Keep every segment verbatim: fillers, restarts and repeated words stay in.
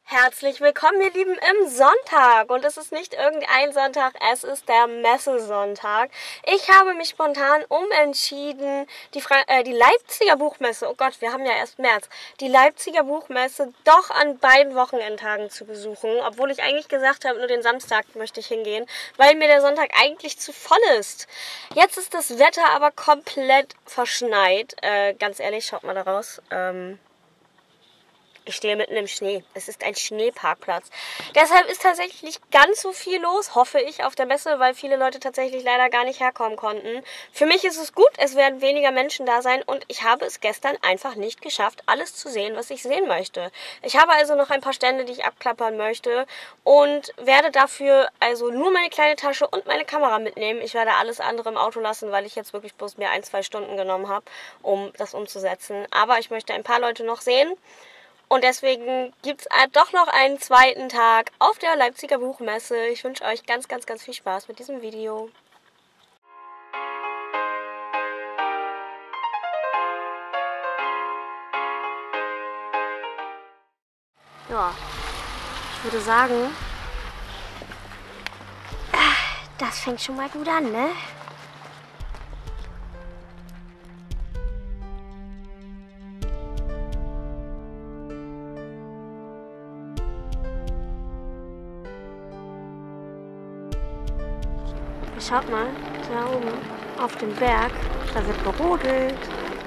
Herzlich willkommen, ihr Lieben, im Sonntag. Und es ist nicht irgendein Sonntag, es ist der Messesonntag. Ich habe mich spontan umentschieden, die, Fra äh, die Leipziger Buchmesse, oh Gott, wir haben ja erst März, die Leipziger Buchmesse doch an beiden Wochenendtagen zu besuchen. Obwohl ich eigentlich gesagt habe, nur den Samstag möchte ich hingehen, weil mir der Sonntag eigentlich zu voll ist. Jetzt ist das Wetter aber komplett verschneit. Äh, ganz ehrlich, schaut mal da raus. Ähm Ich stehe mitten im Schnee. Es ist ein Schneeparkplatz. Deshalb ist tatsächlich nicht ganz so viel los, hoffe ich, auf der Messe, weil viele Leute tatsächlich leider gar nicht herkommen konnten. Für mich ist es gut, es werden weniger Menschen da sein und ich habe es gestern einfach nicht geschafft, alles zu sehen, was ich sehen möchte. Ich habe also noch ein paar Stände, die ich abklappern möchte und werde dafür also nur meine kleine Tasche und meine Kamera mitnehmen. Ich werde alles andere im Auto lassen, weil ich jetzt wirklich bloß mir ein, zwei Stunden genommen habe, um das umzusetzen. Aber ich möchte ein paar Leute noch sehen. Und deswegen gibt es doch noch einen zweiten Tag auf der Leipziger Buchmesse. Ich wünsche euch ganz, ganz, ganz viel Spaß mit diesem Video. Ja, ich würde sagen, das fängt schon mal gut an, ne? Schaut mal, da oben auf dem Berg, da wird gerodelt.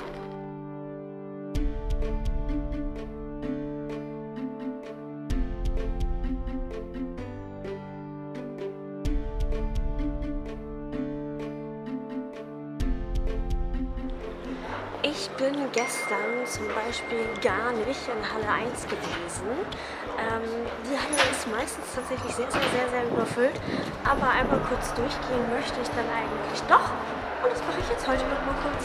Ich bin gestern zum Beispiel gar nicht in Halle eins gewesen. Ähm, die Halle ist meistens tatsächlich sehr, sehr, sehr, sehr überfüllt. Aber einmal kurz durchgehen möchte ich dann eigentlich doch. Und das mache ich jetzt heute noch mal kurz.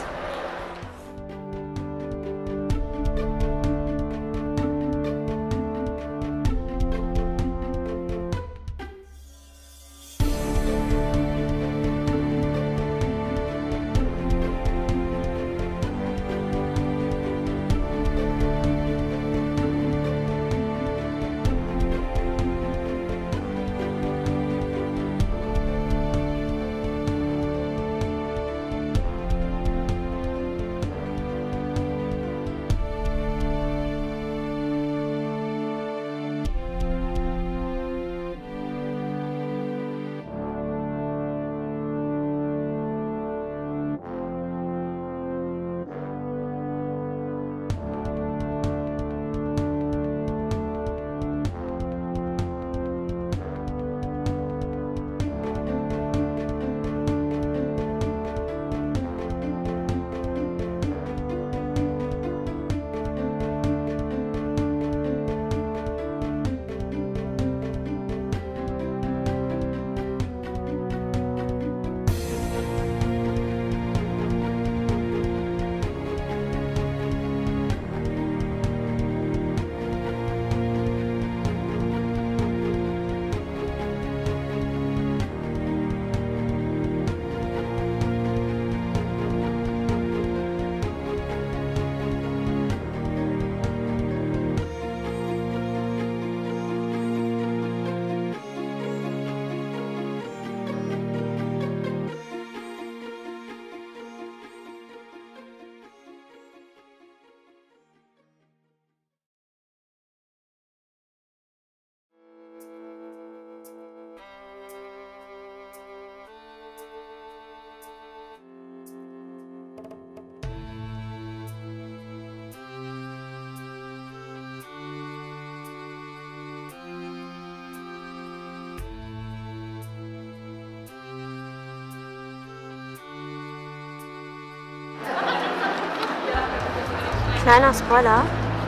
Kleiner Spoiler,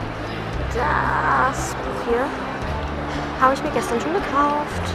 das Buch hier habe ich mir gestern schon gekauft.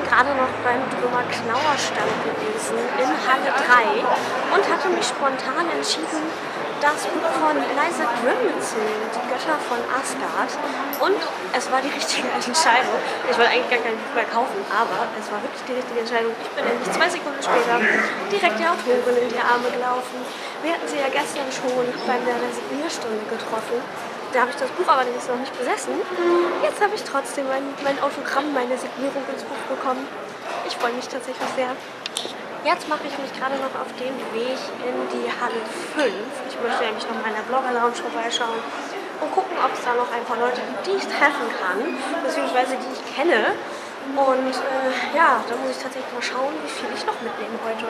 gerade noch beim Drömer Knauer Stand gewesen in Halle drei und hatte mich spontan entschieden, das Buch von Eliza Grimm mitzunehmen, die Götter von Asgard. Und es war die richtige Entscheidung. Ich wollte eigentlich gar kein Buch mehr kaufen, aber es war wirklich die richtige Entscheidung. Ich bin nämlich zwei Sekunden später direkt der Autorin in die Arme gelaufen. Wir hatten sie ja gestern schon bei der Signierstunde getroffen. Da habe ich das Buch aber noch nicht besessen. Jetzt habe ich trotzdem mein, mein Autogramm, meine Signierung ins Buch bekommen. Ich freue mich tatsächlich sehr. Jetzt mache ich mich gerade noch auf den Weg in die Halle fünf. Ich möchte nämlich noch mal in der Blogger-Lounge vorbeischauen und gucken, ob es da noch ein paar Leute gibt, die ich treffen kann, beziehungsweise die ich kenne. Und äh, ja, da muss ich tatsächlich mal schauen, wie viel ich noch mitnehme heute.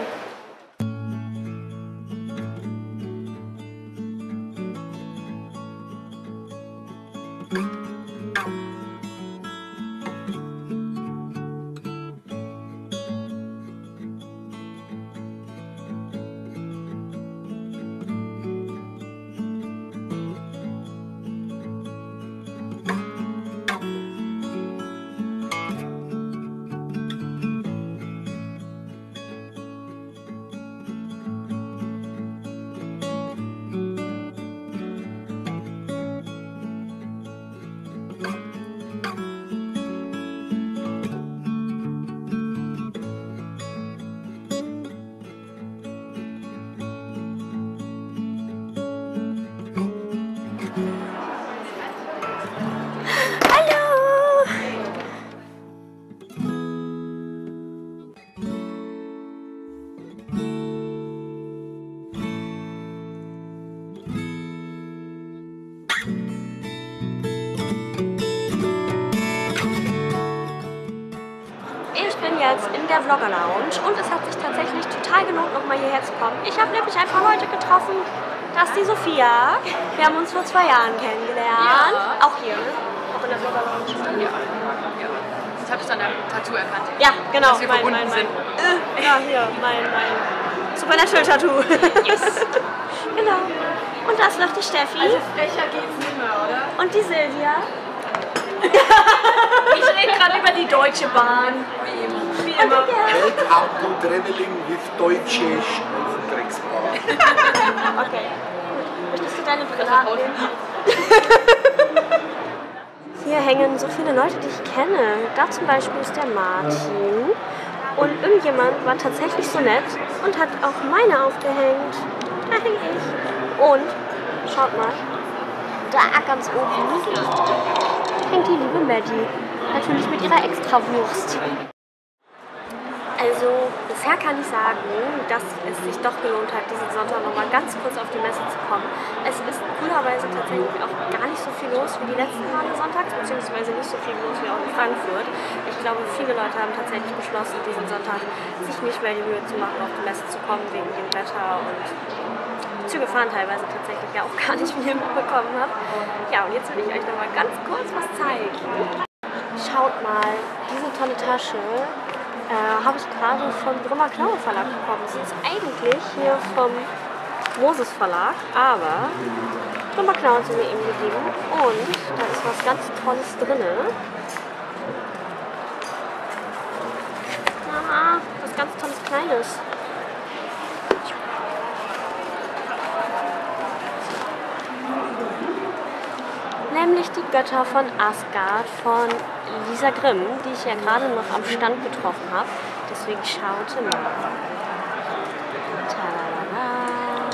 Jetzt in der Vlogger Lounge und es hat sich tatsächlich total gelohnt, nochmal hierher zu kommen. Ich habe nämlich ein paar Leute getroffen. Das ist die Sophia. Wir haben uns vor zwei Jahren kennengelernt. Ja. Auch hier, ne? Auch in der Vlogger Lounge. Ja. Ja. Das habe ich dann am Tattoo erkannt. Ja, genau. Dass wir mein, verbunden mein, sind. Mein, äh, ja, hier, mein, mein Supernatural-Tattoo. Yes. Genau. Und das noch die Steffi. Also frecher geht's nicht mehr, oder? Und die Silvia. Ich rede gerade über die Deutsche Bahn. Wie immer. Welcome to traveling with Deutsche Schnellstrecksbahn. Okay. Möchtest du deine Brille abnehmen? Hier hängen so viele Leute, die ich kenne. Da zum Beispiel ist der Martin. Und irgendjemand war tatsächlich so nett und hat auch meine aufgehängt. Da hänge ich. Und, schaut mal, da ganz oben hängt die liebe Maddie. Natürlich mit ihrer Extrawurst. Also bisher kann ich sagen, dass es sich doch gelohnt hat, diesen Sonntag nochmal ganz kurz auf die Messe zu kommen. Es ist coolerweise tatsächlich auch gar nicht so viel los wie die letzten Male sonntags, beziehungsweise nicht so viel los wie auch in Frankfurt. Ich glaube, viele Leute haben tatsächlich beschlossen, diesen Sonntag sich nicht mehr die Mühe zu machen, auf die Messe zu kommen, wegen dem Wetter und Züge fahren teilweise tatsächlich ja auch gar nicht, wie ihr mitbekommen habt. Ja, und jetzt will ich euch nochmal ganz kurz was zeigen. Schaut mal, diese tolle Tasche äh, habe ich gerade vom Drömer Knauer Verlag bekommen. Das ist eigentlich hier vom Moses Verlag, aber Drömer Knauer hat sie mir eben gegeben und da ist was ganz Tolles drin. Ah, was ganz Tolles Kleines. Nämlich die Götter von Asgard von Lisa Grimm, die ich ja gerade noch am Stand getroffen habe. Deswegen schaute mal. Talala.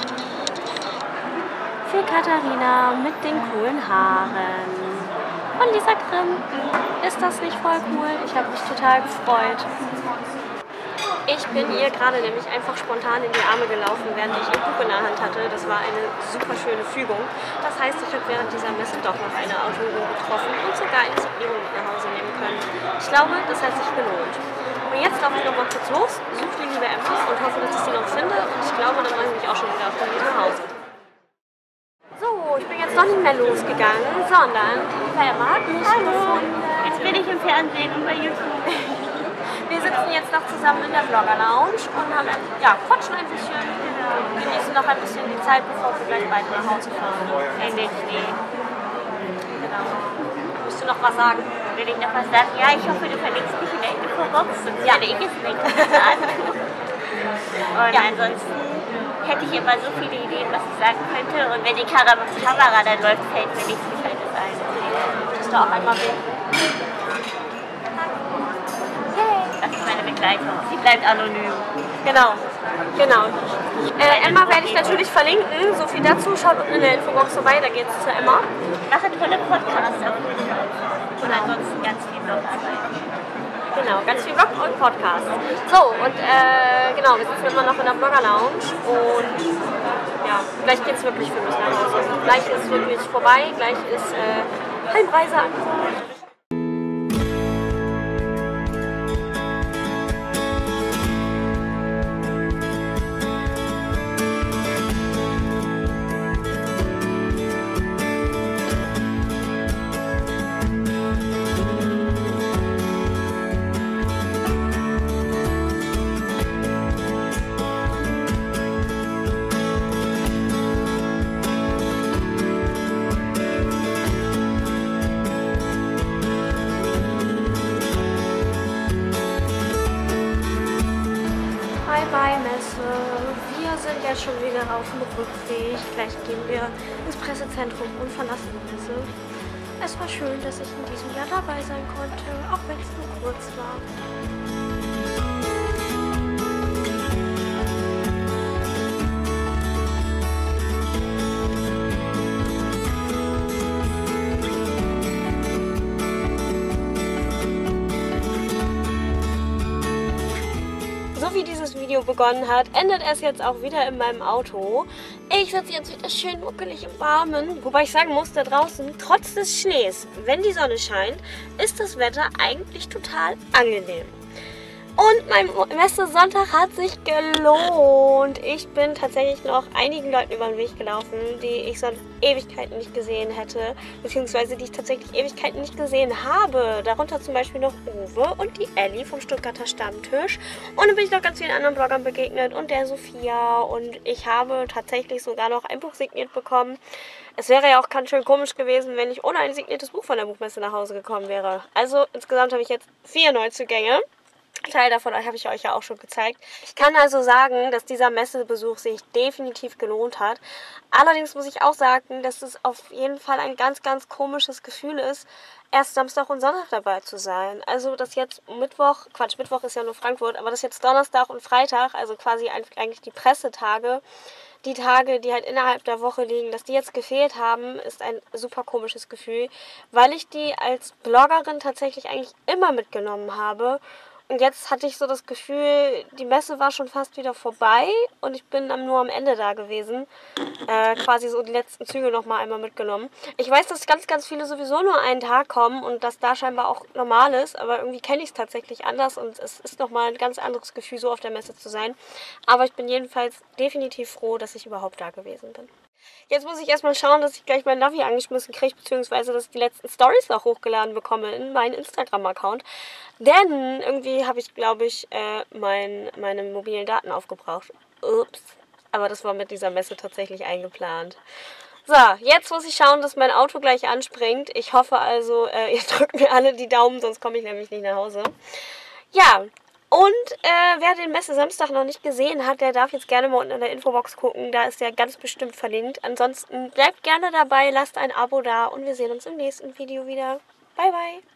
Für Katharina mit den coolen Haaren. Von Lisa Grimm. Ist das nicht voll cool? Ich habe mich total gefreut. Ich bin ihr gerade nämlich einfach spontan in die Arme gelaufen, während ich ihr Buch in der Hand hatte. Das war eine super schöne Fügung. Das heißt, ich habe während dieser Messe doch noch eine Autorin getroffen und sogar eine Signierung mit nach Hause nehmen können. Ich glaube, das hat sich gelohnt. Und jetzt laufe ich noch mal kurz los, suche die liebe Emma und hoffe, dass ich sie noch finde. Und ich glaube, dann mache ich mich auch schon wieder auf den Weg nach Hause. So, ich bin jetzt noch nicht mehr losgegangen, sondern die liebe Emma hat mich gefunden. Jetzt bin ich im Fernsehen und bei YouTube. Wir sitzen jetzt noch zusammen in der Vlogger Lounge und haben, ja, quatschen ein bisschen, genießen noch ein bisschen die Zeit, bevor wir gleich weiter nach Hause fahren. In den Schnee. Genau. Willst du noch was sagen? will ich noch was sagen. Ja, ich hoffe, du verlinkst mich in der Infobox, sonst ja. werde ich es nicht sagen. Und ja. ansonsten hätte ich immer so viele Ideen, was ich sagen könnte. Und wenn die Kamera dann läuft, fällt mir nichts Gescheites ein. Dass du auch einmal will. Das ist meine Begleitung. Sie bleibt anonym. Genau. Genau. Äh, Emma werde ich natürlich verlinken. So viel dazu. Schaut in der Infobox vorbei, da geht es zu Emma. Ich mache tolle Podcasts auf jeden Fall. Und ansonsten ganz viel Blogarbeit. Genau, ganz viel Blog und Podcast. So, und äh, genau, wir sitzen immer noch in der Blogger-Lounge und ja, gleich geht es wirklich für mich nach Hause. Gleich ist wirklich vorbei, gleich ist äh, Heimreise angesagt. Bye-Bye-Messe. Wir sind jetzt schon wieder auf dem Rückweg. Gleich gehen wir ins Pressezentrum und verlassen die Messe. Es war schön, dass ich in diesem Jahr dabei sein konnte, auch wenn es nur kurz war. Wie dieses Video begonnen hat, endet es jetzt auch wieder in meinem Auto. Ich sitze jetzt wieder schön muckelig im Warmen. Wobei ich sagen muss, da draußen, trotz des Schnees, wenn die Sonne scheint, ist das Wetter eigentlich total angenehm. Und mein Messe-Sonntag hat sich gelohnt. Ich bin tatsächlich noch einigen Leuten über den Weg gelaufen, die ich sonst Ewigkeiten nicht gesehen hätte, beziehungsweise die ich tatsächlich Ewigkeiten nicht gesehen habe. Darunter zum Beispiel noch Uwe und die Elli vom Stuttgarter Stammtisch. Und dann bin ich noch ganz vielen anderen Bloggern begegnet und der Sophia. Und ich habe tatsächlich sogar noch ein Buch signiert bekommen. Es wäre ja auch ganz schön komisch gewesen, wenn ich ohne ein signiertes Buch von der Buchmesse nach Hause gekommen wäre. Also insgesamt habe ich jetzt vier Neuzugänge. Teil davon habe ich euch ja auch schon gezeigt. Ich kann also sagen, dass dieser Messebesuch sich definitiv gelohnt hat. Allerdings muss ich auch sagen, dass es auf jeden Fall ein ganz, ganz komisches Gefühl ist, erst Samstag und Sonntag dabei zu sein. Also, dass jetzt Mittwoch, Quatsch, Mittwoch ist ja nur Frankfurt, aber dass jetzt Donnerstag und Freitag, also quasi eigentlich die Pressetage, die Tage, die halt innerhalb der Woche liegen, dass die jetzt gefehlt haben, ist ein super komisches Gefühl, weil ich die als Bloggerin tatsächlich eigentlich immer mitgenommen habe. Und jetzt hatte ich so das Gefühl, die Messe war schon fast wieder vorbei und ich bin dann nur am Ende da gewesen. Äh, quasi so die letzten Züge nochmal einmal mitgenommen. Ich weiß, dass ganz, ganz viele sowieso nur einen Tag kommen und dass da scheinbar auch normal ist, aber irgendwie kenne ich es tatsächlich anders und es ist nochmal ein ganz anderes Gefühl, so auf der Messe zu sein. Aber ich bin jedenfalls definitiv froh, dass ich überhaupt da gewesen bin. Jetzt muss ich erstmal schauen, dass ich gleich mein Navi angeschmissen kriege, beziehungsweise dass ich die letzten Stories auch hochgeladen bekomme in meinen Instagram-Account. Denn irgendwie habe ich, glaube ich, äh, mein, meine mobilen Daten aufgebraucht. Ups. Aber das war mit dieser Messe tatsächlich eingeplant. So, jetzt muss ich schauen, dass mein Auto gleich anspringt. Ich hoffe also, äh, ihr drückt mir alle die Daumen, sonst komme ich nämlich nicht nach Hause. Ja. Und äh, wer den Messe Samstag noch nicht gesehen hat, der darf jetzt gerne mal unten in der Infobox gucken. Da ist der ganz bestimmt verlinkt. Ansonsten bleibt gerne dabei, lasst ein Abo da und wir sehen uns im nächsten Video wieder. Bye, bye!